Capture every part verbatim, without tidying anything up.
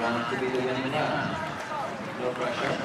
want to be the winning man. No pressure.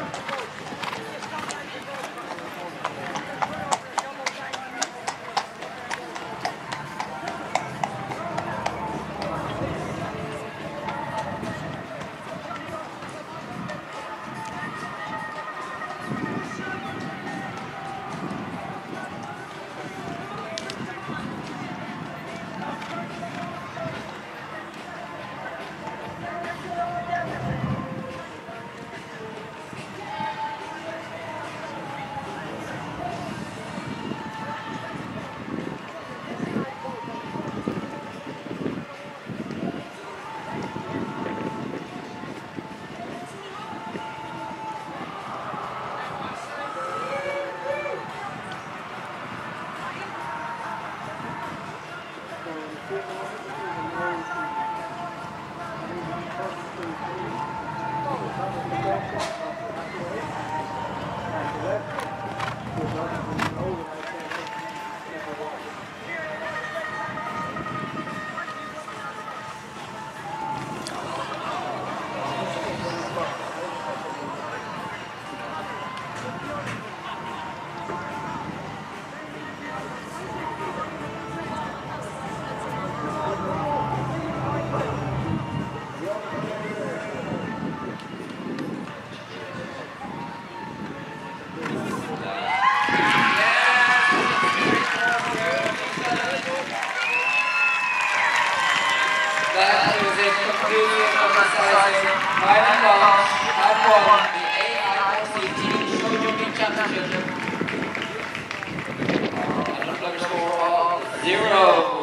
That is a conclusion of the session. Final launch have won the A I R C Team Show Jumping Championship. And a score of zero.